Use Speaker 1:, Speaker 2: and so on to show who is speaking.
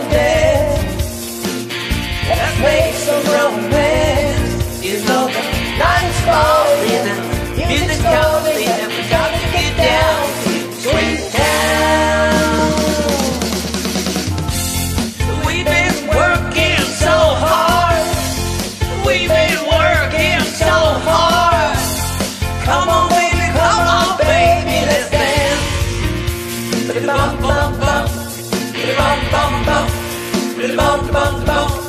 Speaker 1: dance. Let's make some romance. You know the night's falling and the music's calling, and we gotta get down to Swingtown. We've been working so hard. We've been working so hard. Come on, baby, let's dance. Bum bum bum, bum bum bum, bum bum bum.